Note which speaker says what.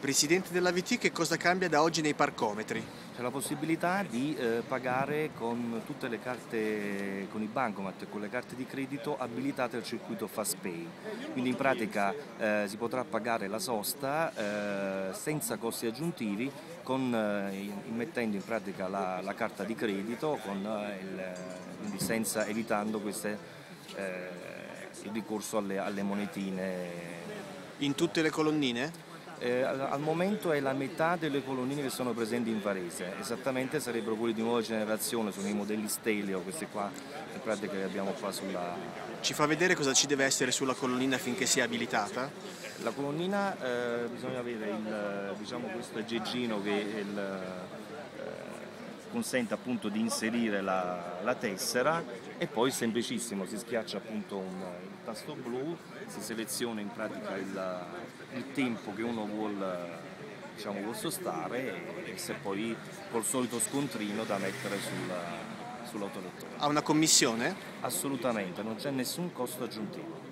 Speaker 1: Presidente dell'AVT, che cosa cambia da oggi nei parcometri?
Speaker 2: C'è la possibilità di pagare con tutte le carte, con i bancomat e con le carte di credito abilitate al circuito FastPay. Quindi in pratica si potrà pagare la sosta senza costi aggiuntivi immettendo in pratica la carta di credito quindi evitando il ricorso alle monetine.
Speaker 1: In tutte le colonnine?
Speaker 2: Al momento è la metà delle colonnine che sono presenti in Varese, esattamente sarebbero quelle di nuova generazione, sono i modelli Steleo, questi qua in pratica che abbiamo qua sulla...
Speaker 1: Ci fa vedere cosa ci deve essere sulla colonnina affinché sia abilitata?
Speaker 2: La colonnina bisogna avere questo aggeggino che consente appunto di inserire la tessera e poi semplicissimo, si schiaccia appunto il tasto blu, si seleziona in pratica il tempo che uno vuol sostare e se poi col solito scontrino da mettere sull'autolettore.
Speaker 1: Ha una commissione?
Speaker 2: Assolutamente, non c'è nessun costo aggiuntivo.